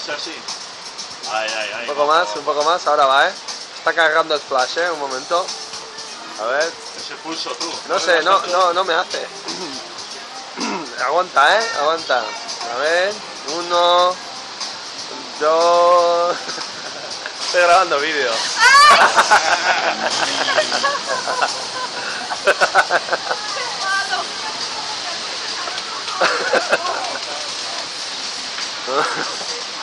hace así. Ahí, ahí, ahí. Un poco más, ahora va, Está cargando el flash, un momento. A ver. Ese pulso tú. No sé, no me hace. Aguanta, aguanta. A ver, 1, 2. Estoy grabando vídeo. ¡Qué malo!